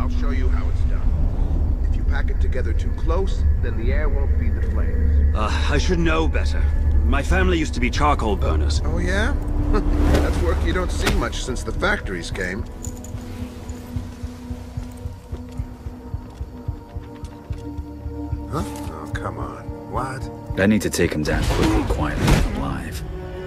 I'll show you how it's done. If you pack it together too close, then the air won't feed the flames. I should know better. My family used to be charcoal burners. Oh yeah? That's work you don't see much since the factories came. Huh? Oh, come on. What? I need to take him down quickly, quietly, and alive.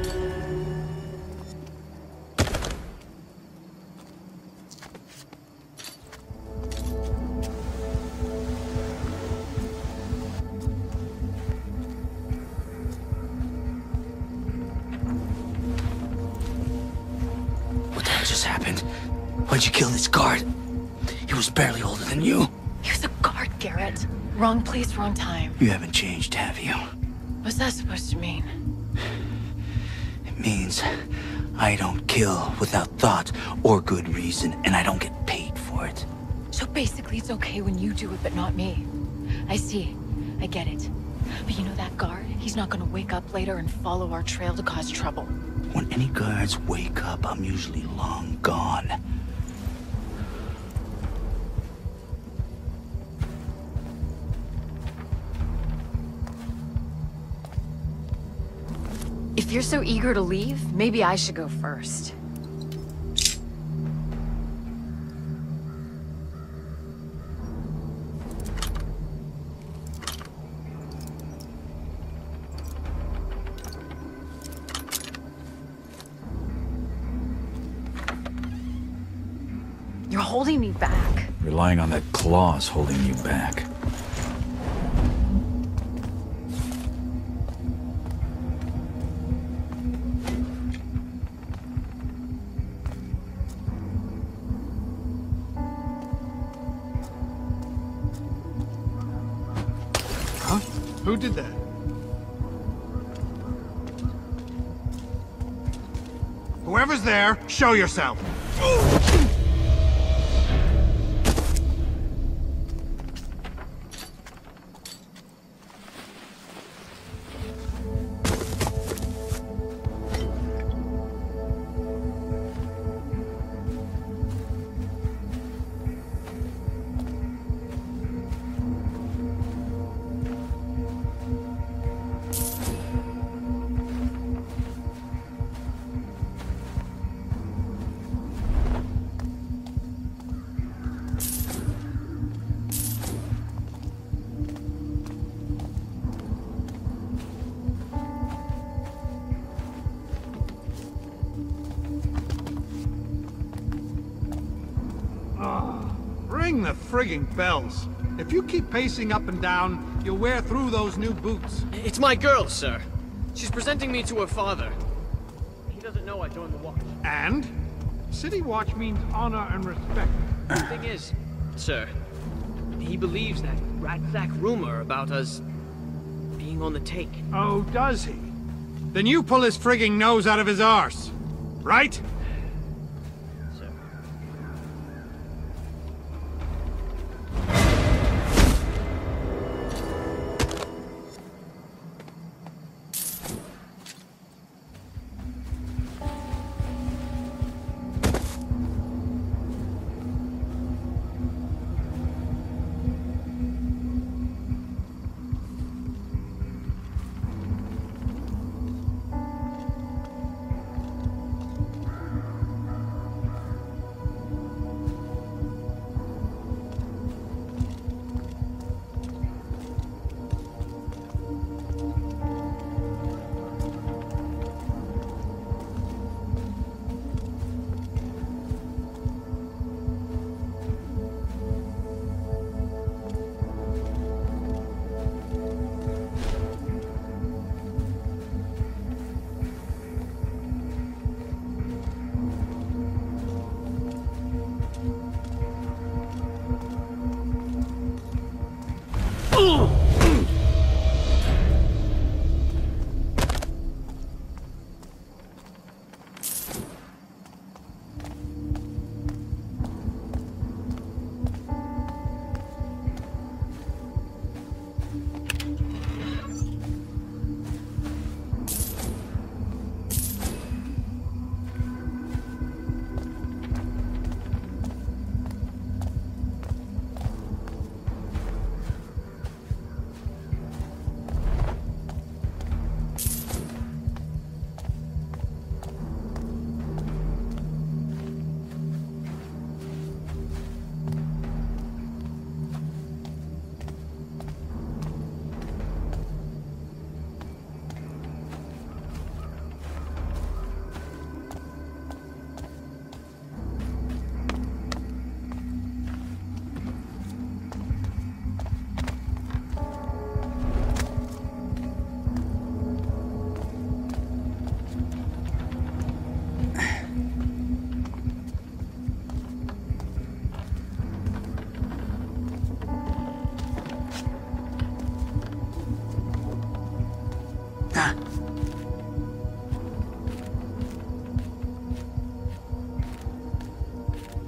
What the hell just happened? Why'd you kill this guard? He was barely older than you. He was a guard, Garrett. Wrong place, wrong time. You haven't changed, have you? What's that supposed to mean? It means I don't kill without thought or good reason, and I don't get paid for it. So basically it's okay when you do it, but not me. I see. I get it. But you know that guard? He's not gonna wake up later and follow our trail to cause trouble. When any guards wake up, I'm usually long gone. If you're so eager to leave, maybe I should go first. You're holding me back. Relying on that claw's holding you back. Huh? Who did that? Whoever's there, show yourself! Ring the frigging bells. If you keep pacing up and down, you'll wear through those new boots. It's my girl, sir. She's presenting me to her father. He doesn't know I joined the watch. And? City Watch means honor and respect. The thing is, sir, he believes that rat-sack rumor about us being on the take. Oh, does he? Then you pull his frigging nose out of his arse. Right? Sir.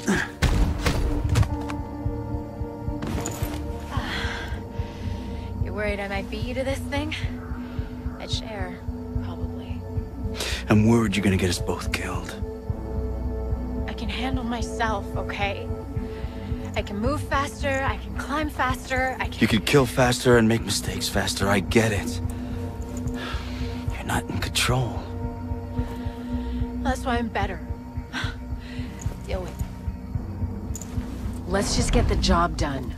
You're worried I might beat you to this thing? I'd share, probably. I'm worried you're gonna get us both killed. I can handle myself, okay? I can move faster, I can climb faster, I can... You can kill faster and make mistakes faster, I get it. You're not in control. That's why I'm better. Deal with it. Let's just get the job done.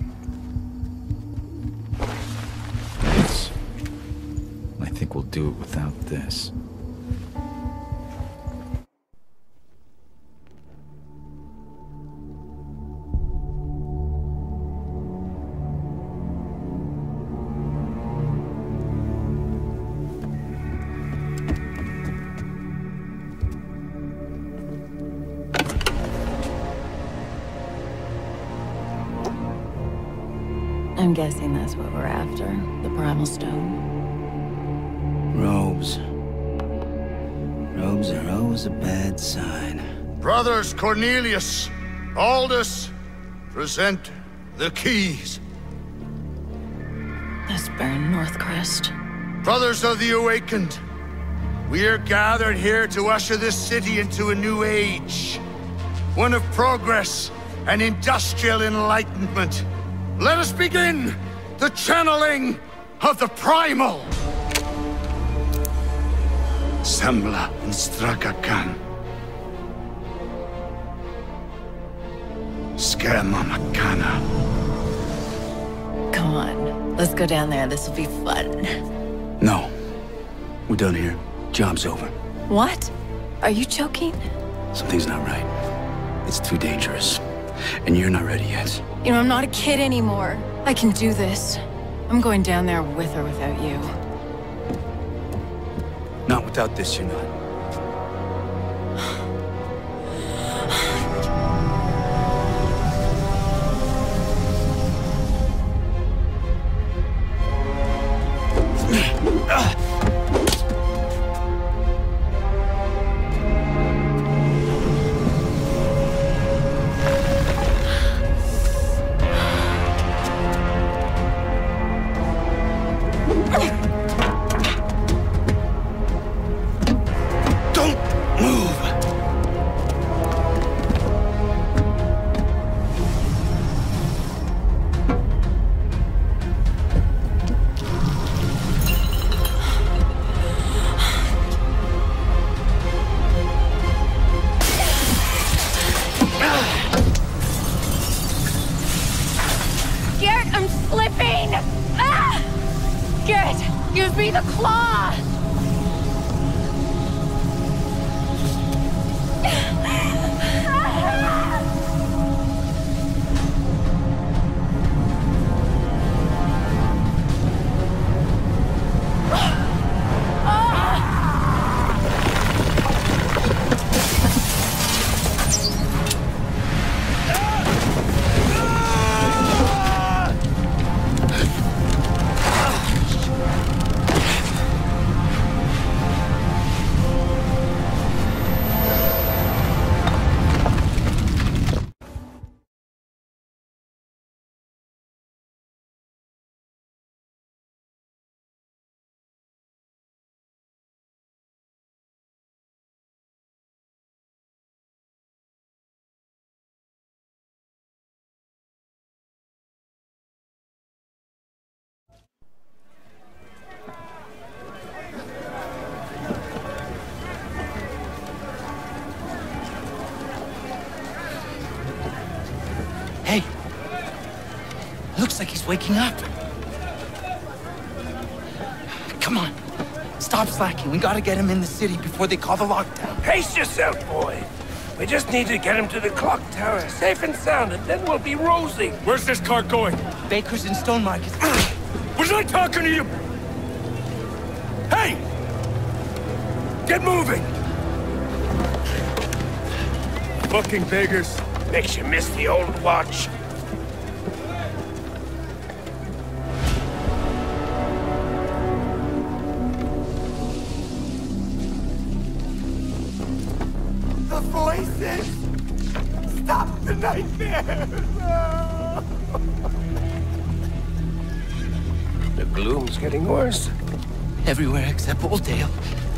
Yes. I think we'll do it without this. I'm guessing that's what we're after. The Primal Stone. Robes. Robes are always a bad sign. Brothers Cornelius, Aldous, present the keys. This Baron Northcrest. Brothers of the Awakened, we are gathered here to usher this city into a new age. One of progress and industrial enlightenment. Let us begin the channeling of the Primal. Sembla Instrakakan. Skema Makana. Come on, let's go down there. This will be fun. No. We're done here. Job's over. What? Are you joking? Something's not right. It's too dangerous. And you're not ready yet. You know, I'm not a kid anymore. I can do this. I'm going down there with or without you. Not without this, you're not. Give me the claw! Hey! Looks like he's waking up. Come on. Stop slacking. We gotta get him in the city before they call the lockdown. Pace yourself, boy. We just need to get him to the clock tower, safe and sound, and then we'll be rosy. Where's this car going? Baker's in Stone Market. Was I talking to you? Hey! Get moving! Fucking beggars. Makes you miss the old watch. The voices! Stop the nightmares! The gloom's getting worse. Everywhere except Oldale.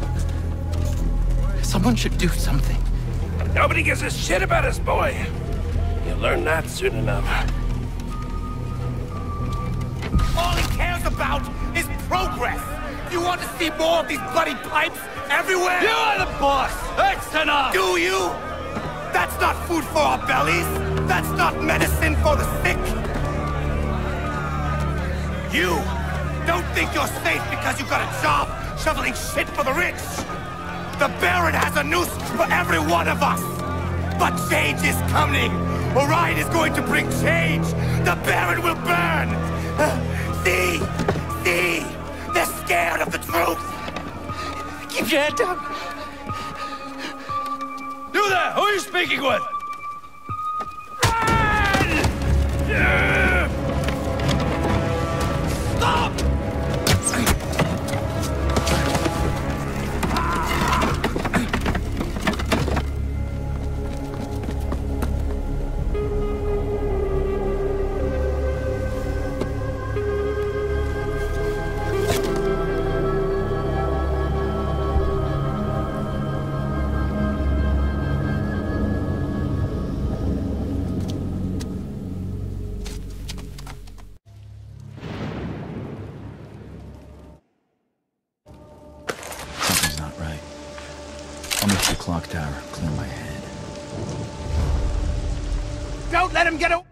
Someone should do something. Nobody gives a shit about us, boy. You'll learn that soon enough. All he cares about is progress! You want to see more of these bloody pipes everywhere? You are the boss! That's enough! Do you? That's not food for our bellies! That's not medicine for the sick! You don't think you're safe because you got a job shoveling shit for the rich! The Baron has a noose for every one of us! But change is coming! Orion is going to bring change! The Baron will burn! See? See? They're scared of the truth! Keep your head down! You there! Who are you speaking with? Stop! Something's not right. I'll meet the clock tower, clear my head. Don't let him get away!